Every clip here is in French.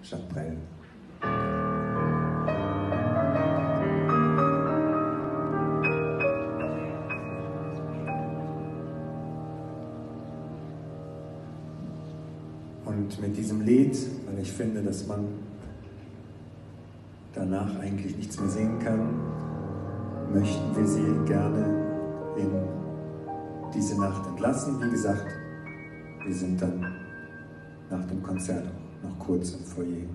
Jacques Brel. Und mit diesem Lied, weil ich finde, dass man danach eigentlich nichts mehr singen kann, möchten wir Sie gerne in diese Nacht entlassen. Wie gesagt, wir sind dann nach dem Konzert noch kurz im Foyer.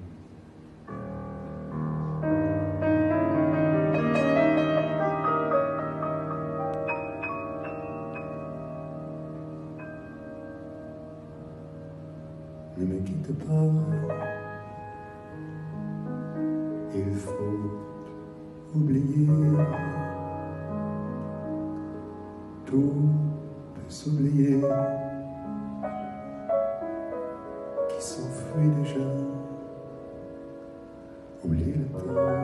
Ne me quitte pas, il faut oublier, tout peut s'oublier, qui s'enfuit déjà, oublie le temps,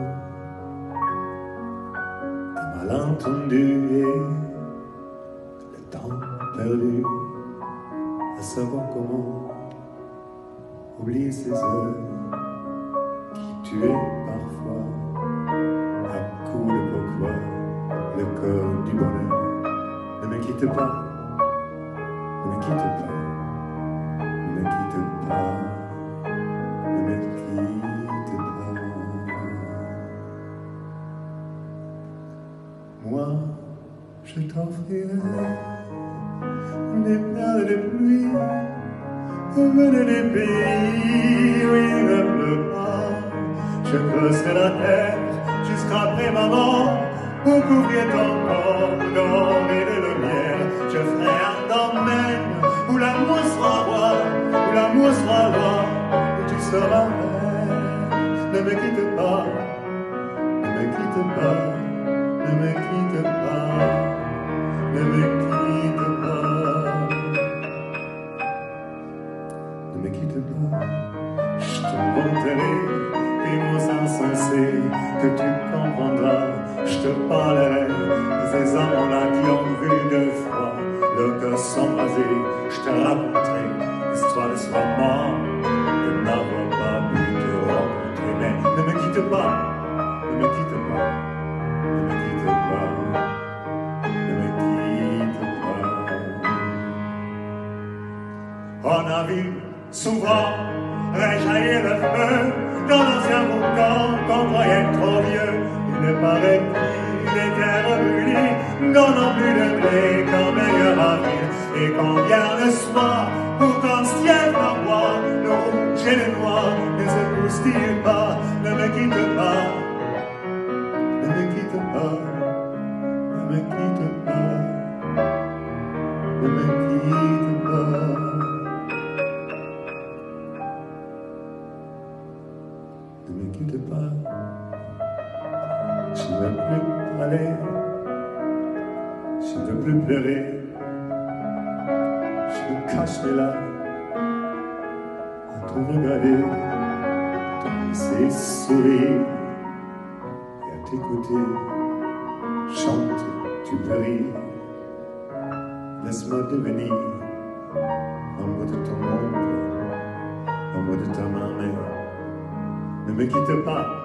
des malentendus et le temps perdu, à savoir comment oublier ces heures qui tuaient parfois à coups de pourquoi le corps du bonheur. Ne me quitte pas, ne me quitte pas, ne me quitte pas, ne me quitte pas. Moi, je t'offrirai des perles de pluie, venez des pays où il ne pleut pas. Je creuserai la terre jusqu'après ma mort pour couvrir ton corps d'or et de lumière. Je ferai un domaine où l'amour sera roi, où l'amour sera roi, où tu seras reine. Ne me quitte pas, ne me quitte pas, ne me quitte pas, ne me quitte pas. Ne me quitte pas, je te vanterai des mots insensés que tu comprendras. Je te parlerai de ces hommes-là qui ont vu deux fois leur cœur s'embraser. Je te raconterai l'histoire de ce roman, de n'avoir pas pu te rencontrer. Mais ne me quitte pas, ne me quitte pas, ne me quitte pas, ne me quitte pas. On a vu souvent réjaillir le feu dans l'ancien volcan qu'on croyait trop vieux. Il ne paraît plus les terres brûlées, donnant plus de blé qu'en meilleur avril. Et quand vient le soir, pour qu'un ciel d'envoie, le rouge et le noir ne se bousculent pas. Ne me quitte pas, ne me quitte pas, ne me quitte pas, ne me quitte pas. Ne me quitte pas, je ne veux plus parler, je ne veux plus pleurer, je me cache les larmes à te regarder, te laisser sourire et à t'écouter. Chante, tu peux rire, laisse-moi devenir l'ombre de ton ombre, l'ombre de ta main. Ne me quitte pas.